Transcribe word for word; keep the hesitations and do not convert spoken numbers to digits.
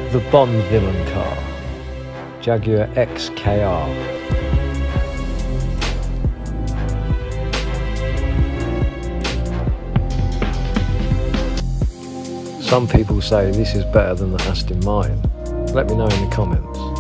The Bonvillain car, Jaguar X K R. Some people say this is better than the Aston Martin. Let me know in the comments.